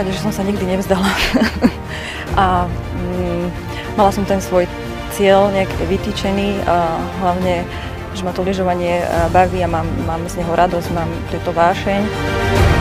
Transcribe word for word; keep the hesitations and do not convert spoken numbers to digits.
rade, že som sa nikdy nevzdala. A mm, mala som ten svoj cieľ nejak vytýčený, a hlavne, že ma to lyžovanie baví a mám, mám z neho radosť, mám preto vášeň.